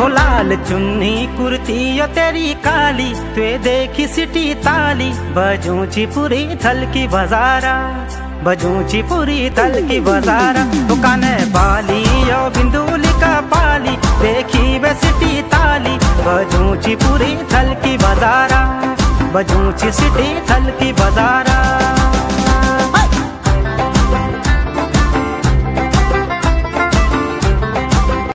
हो लाल चुन्नी कुर्ती यो तेरी काली, तुए देखी सिटी ताली, बजूची पूरी थल की बजारा, बजूची पूरी थल की बजारा। तो काने बाली यो बिंदुली का पाली, देखी वे सिटी ताली, बजूची पूरी थल की बजारा, बजूची सिटी थल की बजारा।